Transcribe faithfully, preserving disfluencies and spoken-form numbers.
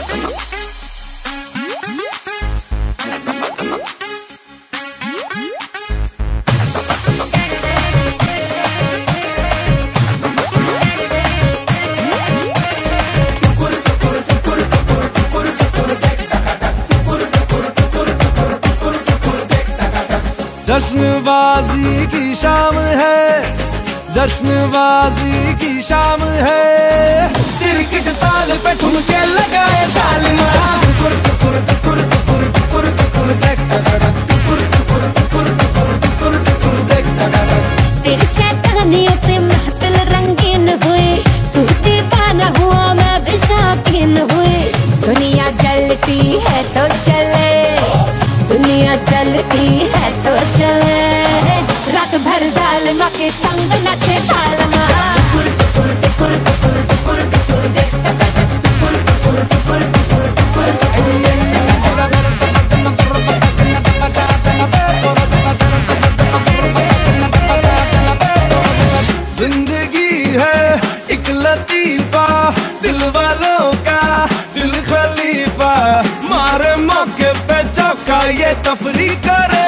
जश्नबाजी की शाम है, जश्नबाजी की शाम है। क्रिकेट ताल पे ठुमके लगाए तालिमा। टुकुर टुकुर टुकुर टुकुर टुकुर टुकुर देख टका टुकुर टुकुर टुकुर टुकुर टुकुर टुकुर देख टका। तेरी शैतानियों से महफिल रंगीन हुई, तू दीवाना हुआ मैं भी शौकीन हुई। दुनिया जलती है तो चले, दुनिया चलती है तो चले, रात भर जालिमा के संग नचे तालमा। टुकुर टुकुर टुकुर टुकुर टुकुर टुकुर देख टका टुकुर टुकुर टुकुर टुकुर टुकुर टुकुर। जिंदगी है एक लतीफा, दिल वालों का दिल खलीफा। मारे मौके पे चौका ये तफरी करे।